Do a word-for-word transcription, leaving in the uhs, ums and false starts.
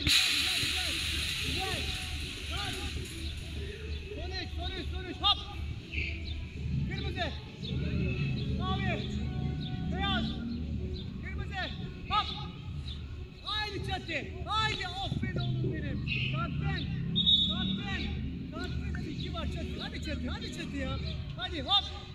Güzel. Son üç, son üç, son üç. Hop. Kırmızı. Mavi. Beyaz. Kırmızı. Hop. Haydi çatı. Haydi. Aferin oğlum benim. Kalktın. Kalktın. Kalktın. Hadi iki var çatı. Hadi çatı. Hadi çatı ya. Hadi hop.